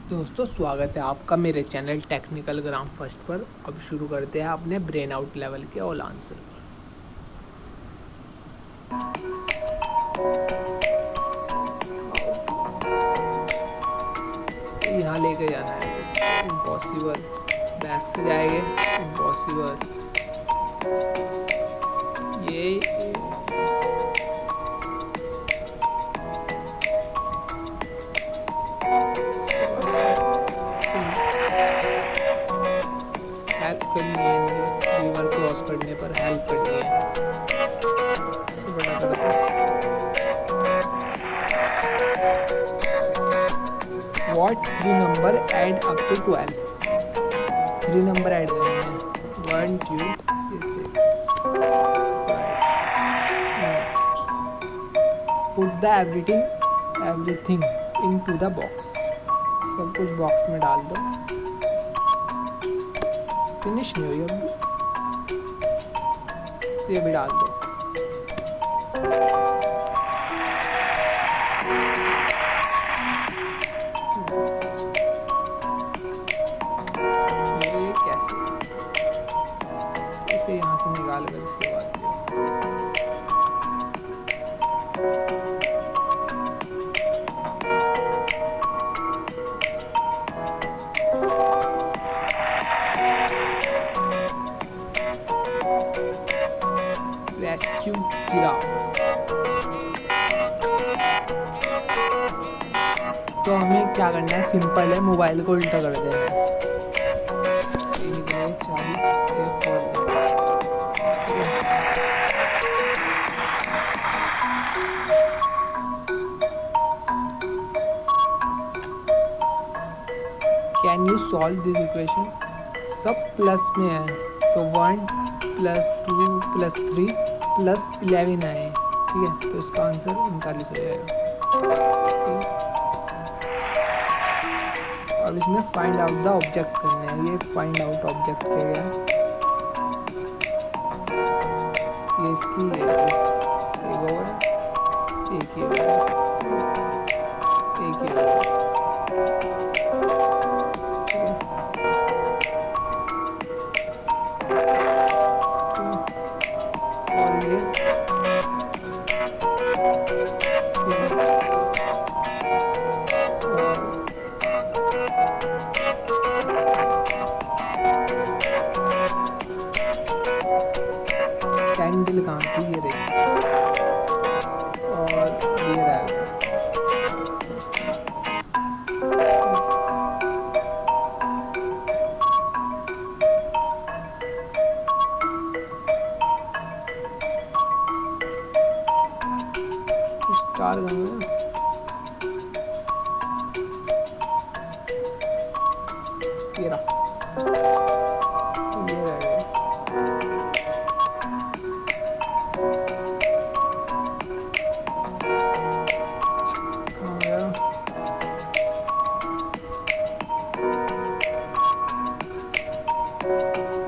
दोस्तों स्वागत है आपका मेरे चैनल टेक्निकल ग्राम फर्स्ट पर। अब शुरू करते हैं अपने ब्रेन आउट लेवल के ऑल आंसर पर। यहाँ लेके जाना है, इम्पॉसिबल। बैक से जाएंगे, इम्पॉसिबल। ये हेल्प करनी है, रिवर क्रॉस करने पर हेल्प करनी है। इससे बड़ा करते हैं। What 3 number add up to 12? 3 number add करने हैं। 1 2 6। Next, put the everything into the box. सब कुछ बॉक्स में डाल दो। फिनिश नहीं हुई अभी, ये भी डाल दो। ये कैसे, इसे यहाँ से निकाल कर इसके बाद रेस्क्यू जिराफ। तो हमें क्या करना है, सिंपल है, मोबाइल को उल्टा कर देना है। Can you solve this equation? सब प्लस में है तो 1 + 2 + 3 + 11 आए, ठीक है। तो इसका आंसर 39 हो जाएगा। अब इसमें फाइंड आउट द ऑब्जेक्ट करना है। ये फाइंड आउट ऑब्जेक्ट किया गया, ये इसकी एक और एक ही कैंडल कहाँ थी, ये देखिए, और ये रहा। स्टार कहाँ है? ये रहा, ये रहा। Oh, yeah.